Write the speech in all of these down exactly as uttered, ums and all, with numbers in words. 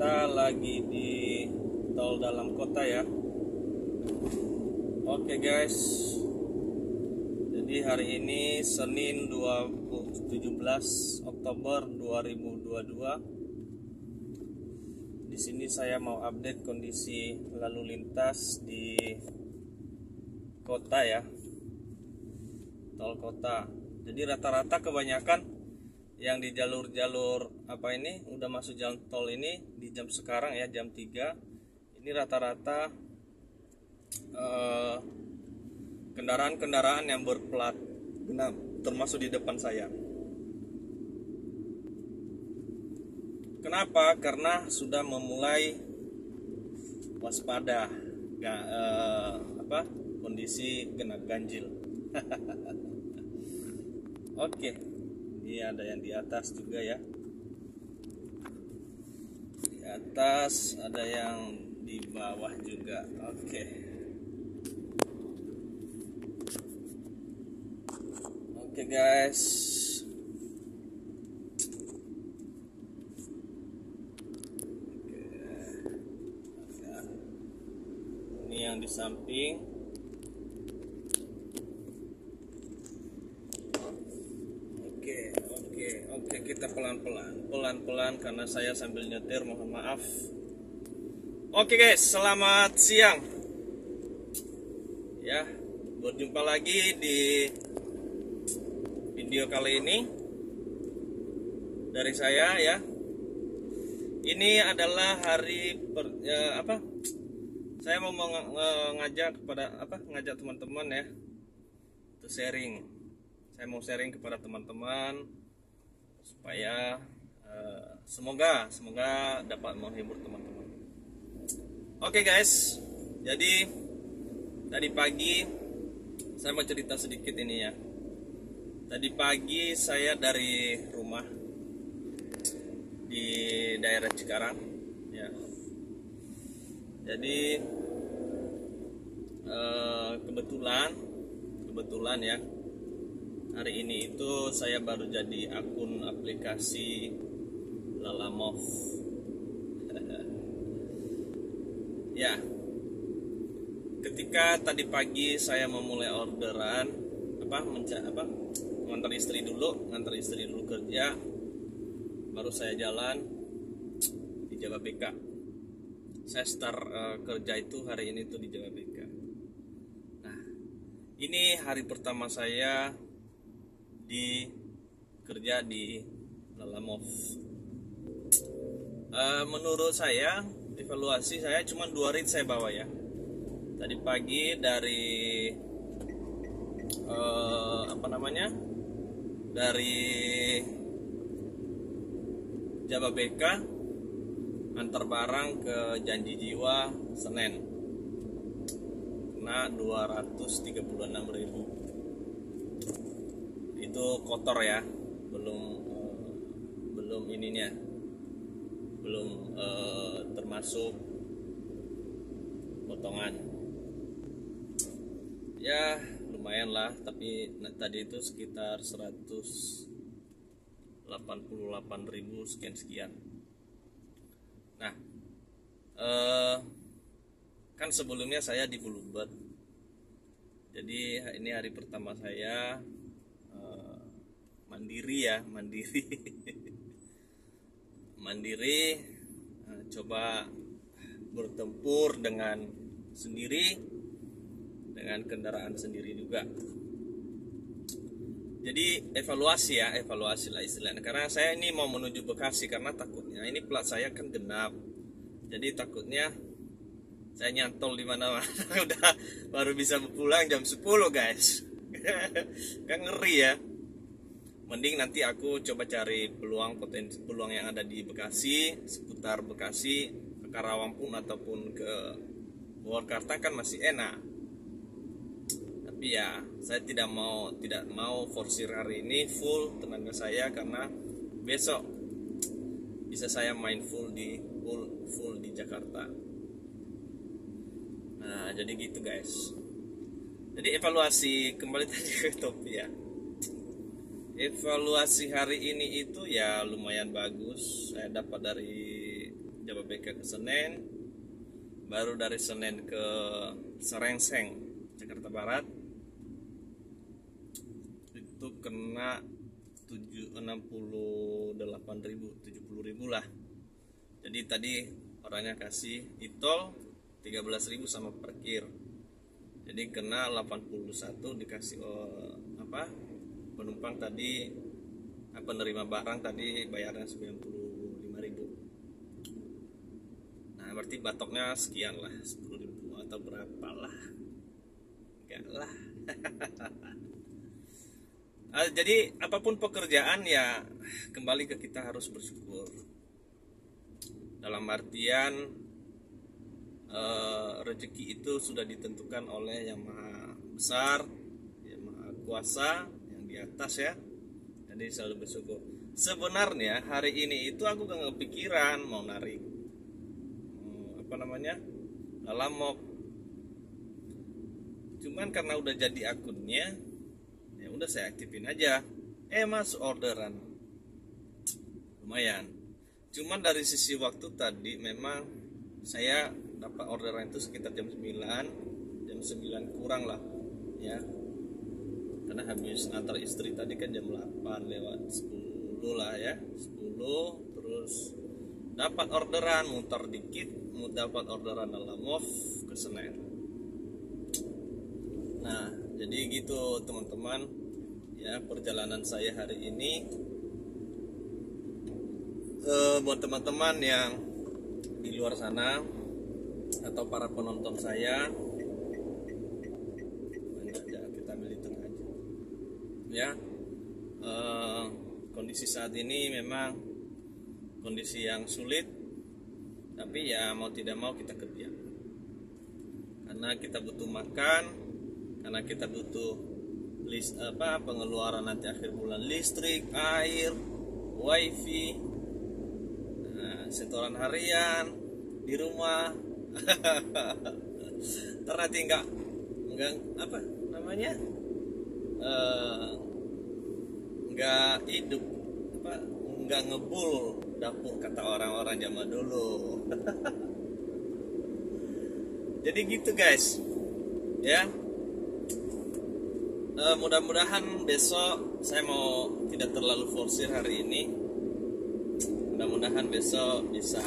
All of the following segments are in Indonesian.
kita lagi di tol dalam kota ya. Oke guys, jadi hari ini Senin tujuh belas Oktober dua ribu dua puluh dua. Di sini saya mau update kondisi lalu lintas di kota ya, tol kota. Jadi rata-rata kebanyakan yang di jalur-jalur apa ini udah masuk jalan tol ini di jam sekarang ya, jam tiga ini rata-rata eh, kendaraan-kendaraan yang berplat genap, termasuk di depan saya. Kenapa? Karena sudah memulai waspada gak, eh, apa kondisi genap ganjil. Oke. Ini ada yang di atas juga ya. Di atas ada yang di bawah juga. Oke. Oke guys. Oke. Ini yang di samping. Oke, kita pelan-pelan, pelan-pelan karena saya sambil nyetir, mohon maaf. Oke guys, selamat siang. Ya, berjumpa lagi di video kali ini dari saya ya. Ini adalah hari per, ya, apa? Saya mau mengajak kepada apa? Ngajak teman-teman ya untuk sharing. Saya mau sharing kepada teman-teman supaya uh, semoga semoga dapat menghibur teman-teman. Oke guys, jadi tadi pagi saya mau cerita sedikit ini ya. Tadi pagi saya dari rumah di daerah Cikarang ya. Jadi uh, kebetulan kebetulan ya, hari ini itu saya baru jadi akun aplikasi Lalamove. Ya, ketika tadi pagi saya memulai orderan, apa, menca apa, ngantar istri dulu, ngantar istri dulu kerja, baru saya jalan di Jababeka. Saya start uh, kerja itu hari ini tuh di Jababeka. Nah, ini hari pertama saya di kerja di Lalamove. Uh, menurut saya, evaluasi saya cuma dua rit saya bawa ya. Tadi pagi dari uh, apa namanya, dari Jababeka antar barang ke Janji Jiwa Senen, kena dua ratus tiga puluh enam ribu. Itu kotor ya, belum uh, belum ininya, belum uh, termasuk potongan. Ya lumayan lah, tapi nah, tadi itu sekitar seratus delapan puluh delapan ribu sekian sekian. Nah, uh, kan sebelumnya saya di Bluebird, jadi ini hari pertama saya mandiri ya, mandiri mandiri, nah, coba bertempur dengan sendiri, dengan kendaraan sendiri juga. Jadi evaluasi ya, evaluasi lah istilahnya, karena saya ini mau menuju Bekasi, karena takutnya ini plat saya kan genap, jadi takutnya saya nyantol di mana-mana udah baru bisa pulang jam sepuluh guys. Kan ngeri ya. Mending nanti aku coba cari peluang potensi peluang yang ada di Bekasi, seputar Bekasi, ke Karawang pun ataupun ke Purwakarta kan masih enak. Tapi ya saya tidak mau tidak mau forsir hari ini full tenaga saya, karena besok bisa saya main full di full full di Jakarta. Nah jadi gitu guys. Jadi evaluasi kembali tadi ke topik ya. Evaluasi hari ini itu ya lumayan bagus. Saya dapat dari Jababeka ke Senen, baru dari Senen ke Serengseng Jakarta Barat itu kena enam puluh delapan ribu, tujuh puluh ribu lah. Jadi tadi orangnya kasih e-tol tiga belas ribu sama parkir, jadi kena delapan puluh satu, dikasih oh, apa penumpang tadi apa nerima barang tadi bayarnya sembilan puluh lima ribu. Nah berarti batoknya sekian lah, sepuluh ribu atau berapa lah, enggak lah. Uh, jadi apapun pekerjaan ya kembali ke kita harus bersyukur. Dalam artian uh, rezeki itu sudah ditentukan oleh yang maha besar, yang maha kuasa, yang di atas ya. Jadi selalu bersyukur. Sebenarnya hari ini itu aku gak kepikiran mau narik hmm, apa namanya Lalamok. Cuman karena udah jadi akunnya, ya udah saya aktifin aja. Eh masuk orderan, lumayan. Cuman dari sisi waktu tadi memang saya dapat orderan itu sekitar jam sembilan, jam sembilan kurang lah ya, karena habis antar istri tadi kan jam delapan lewat sepuluh lah ya, sepuluh. Terus dapat orderan, muter dikit dapat orderan Lalamove ke Senen. Nah jadi gitu teman-teman ya, perjalanan saya hari ini. E, buat teman-teman yang di luar sana atau para penonton saya, kita ambil di tengah aja ya. E, kondisi saat ini memang kondisi yang sulit, tapi ya mau tidak mau kita kerja karena kita butuh makan, karena kita butuh list apa pengeluaran nanti akhir bulan, listrik, air, wifi, nah, setoran harian di rumah. Ternyata enggak enggak apa namanya uh, enggak hidup apa enggak ngebul dapur kata orang-orang zaman dulu. Jadi gitu guys ya. Uh, mudah-mudahan besok saya mau tidak terlalu forsir hari ini. Mudah-mudahan besok bisa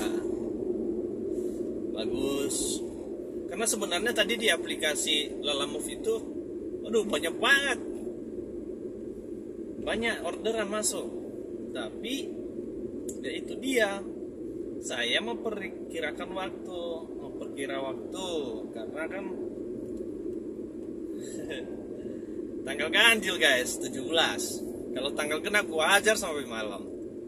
bagus. Karena sebenarnya tadi di aplikasi Lalamove itu, waduh banyak banget, banyak orderan masuk. Tapi ya itu dia, saya memperkirakan waktu, memperkira waktu karena kan tanggal ganjil guys, tujuh belas. Kalau tanggal genap gua ajar sampai malam.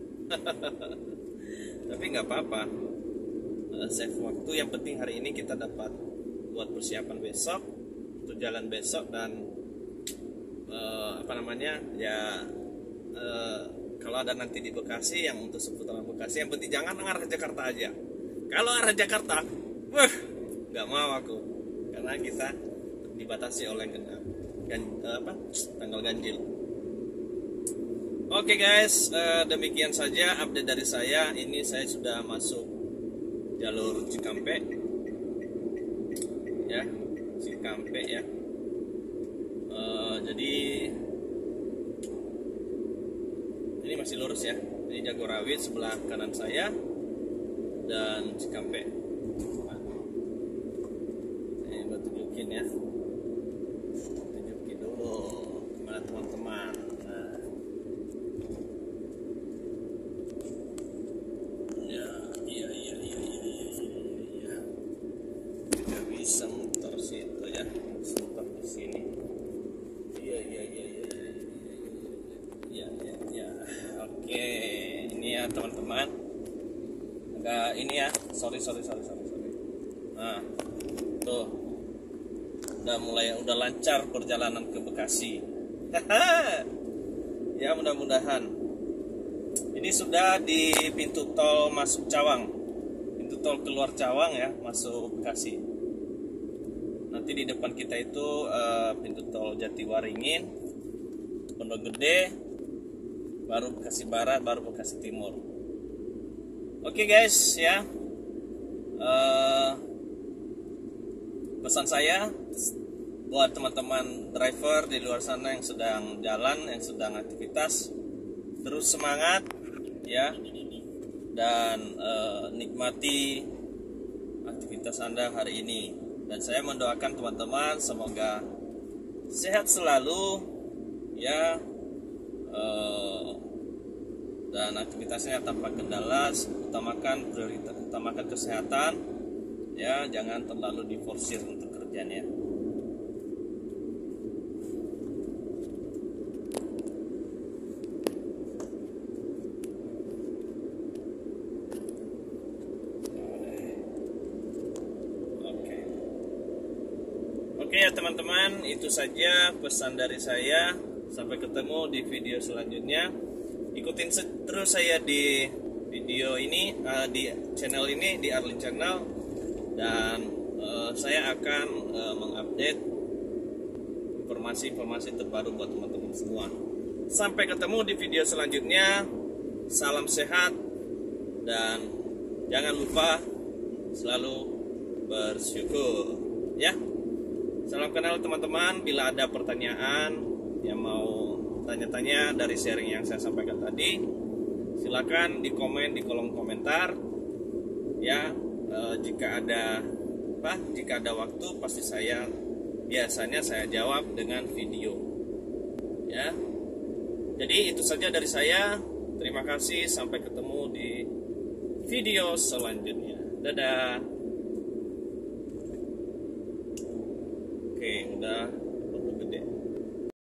Tapi nggak apa-apa, uh, save waktu. Yang penting hari ini kita dapat buat persiapan besok, untuk jalan besok. Dan uh, apa namanya ya, uh, kalau ada nanti di Bekasi, yang untuk seputaran Bekasi, yang penting jangan arah Jakarta aja. Kalau arah Jakarta, wah nggak mau aku, karena kita dibatasi oleh genap dan uh, apa tanggal ganjil. Oke okay guys, uh, demikian saja update dari saya. Ini saya sudah masuk jalur Cikampek ya, Cikampek ya. Uh, jadi ini masih lurus ya. Ini Jagorawit sebelah kanan saya dan Cikampek. Nah, ini buat tunjukin ya. Teman-teman, nah, ya, iya, iya, iya, iya, iya, tidak bisa muter situ ya, muter di sini, iya, iya, iya, iya, iya, iya, iya, oke, ini ya teman-teman, agak ini ya, sorry, sorry, sorry, sorry, sorry, nah, tuh, udah mulai, udah lancar perjalanan ke Bekasi. Ya mudah-mudahan. Ini sudah di pintu tol masuk Cawang, pintu tol keluar Cawang ya, masuk Bekasi. Nanti di depan kita itu uh, pintu tol Jatiwaringin, Pondok Gede, baru Bekasi Barat, baru Bekasi Timur. Oke guys ya, uh, pesan saya buat teman-teman driver di luar sana yang sedang jalan, yang sedang aktivitas, terus semangat ya, dan uh, nikmati aktivitas Anda hari ini. Dan saya mendoakan teman-teman semoga sehat selalu ya, uh, dan aktivitasnya tanpa kendala. Utamakan prioritas, utamakan kesehatan ya, jangan terlalu diforsir untuk kerjanya. Oke ya teman-teman, itu saja pesan dari saya. Sampai ketemu di video selanjutnya. Ikutin terus saya di video ini, uh, di channel ini, di Arlin Channel. Dan uh, saya akan uh, mengupdate informasi-informasi terbaru buat teman-teman semua. Sampai ketemu di video selanjutnya. Salam sehat. Dan jangan lupa selalu bersyukur ya. Salam kenal teman-teman. Bila ada pertanyaan yang mau tanya-tanya dari sharing yang saya sampaikan tadi, silakan di komen di kolom komentar ya. E, jika ada apa jika ada waktu pasti saya biasanya saya jawab dengan video ya. Jadi itu saja dari saya. Terima kasih, sampai ketemu di video selanjutnya. Dadah. Oke, udah